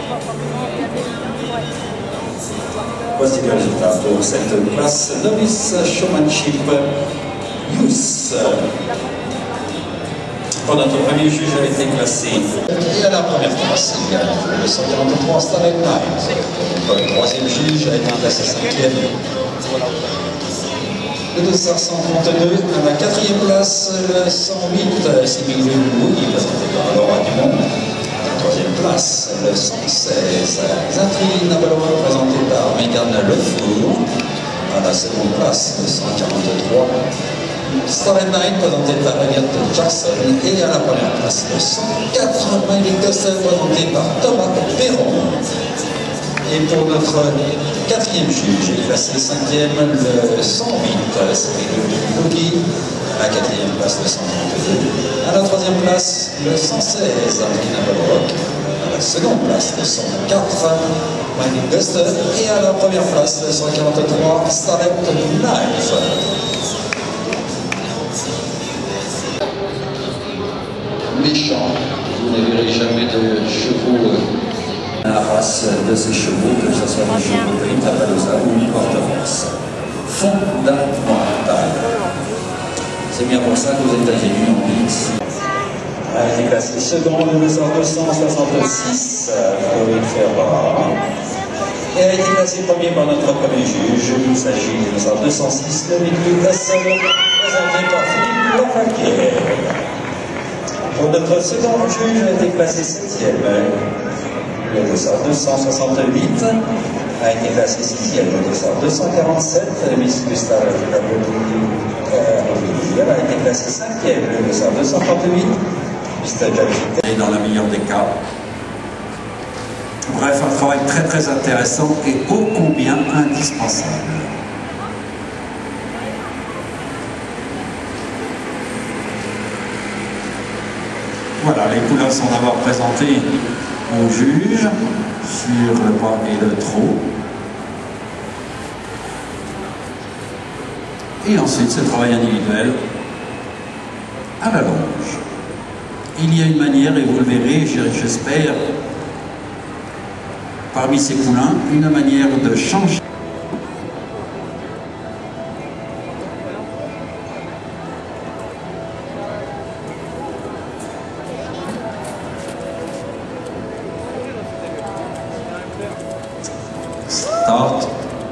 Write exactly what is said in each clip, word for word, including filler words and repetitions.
Voici le résultat pour cette classe Novice Showmanship Youth. Pour notre premier juge a été classé. Et à la première place, il y a le cent quarante-trois Starlight Night. Le troisième juge a été classé cinquième. Le deux cent trente-deux à la quatrième place, le cent huit Similu Mouni, présenté par Laura Dumont. À la troisième place, le cent seize Zatri Nabaloa, présenté par Megan Lefour. À la seconde place, le cent quarante-trois Starlight Night, présenté par Elliot Jackson. Et à la première place, le cent quatre Miley Gossel, présenté par Thomas Perron. Et pour notre quatrième juge, est classé cinquième, le cent huit, c'est le Logi. À la quatrième place, le cent trente-deux. À la troisième place, le cent seize, Arkin Abalrock. À la seconde place, le cent quatre, Miley Guster. Et à la première place, le cent quarante-trois, Starlight Night. Méchant, vous ne verrez jamais de chevaux. La race de ces chevaux, que ce soit les chevaux de Itapalooza ou les Port-de-France. Fondamental. C'est bien pour ça qu'aux États-Unis, on dit ici. A été classé second, le deux cent soixante-six, Floride Ferrara. Et a été classé premier par notre premier juge. Il s'agit du deux cent six, le Mickey Hustle, présenté par Philippe Lafaquière. Pour notre second juge, a été classé septième. Le deux cent soixante-huit a été classé sixième. Le deux cent quarante-sept, Miss Gustave Rovilier a été classé cinquième. Le deux cent trente-huit, Mister Jack. Et dans la meilleure des cas. Bref, un travail très très intéressant et ô combien indispensable. Voilà, les couleurs sont d'abord présentées au juge sur le pas et le trot. Et ensuite, ce travail individuel à la longe. Il y a une manière, et vous le verrez, j'espère, parmi ces poulains, une manière de changer. Start.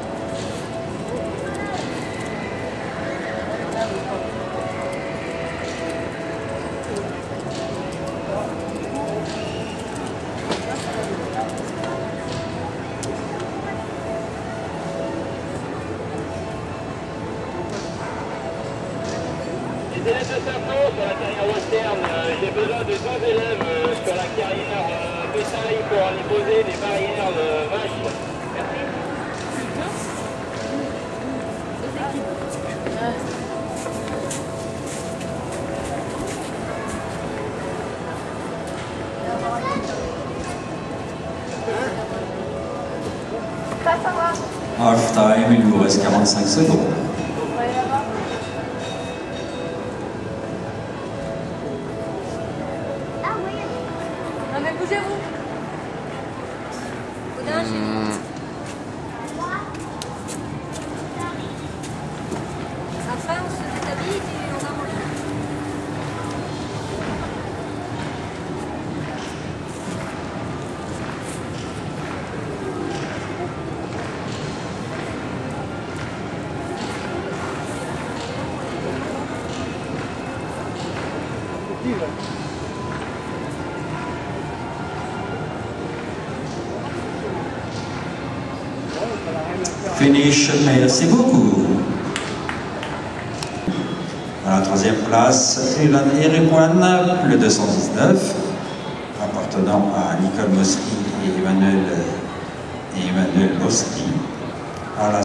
Les élèves de Saint-Flour sur la carrière western, euh, j'ai besoin de deux élèves euh, sur la carrière euh, bétail pour aller poser des barrières de vaches. Merci. Half time, il vous reste quarante-cinq secondes. Non mais bougez-vous. Boudin, chez vous. Enfin, on se déshabille et on va manger. Finish, merci beaucoup. À la troisième place, Elan Erikwan, le deux cent dix-neuf, appartenant à Nicole Mosky et Emmanuel, et Emmanuel Mosky. À la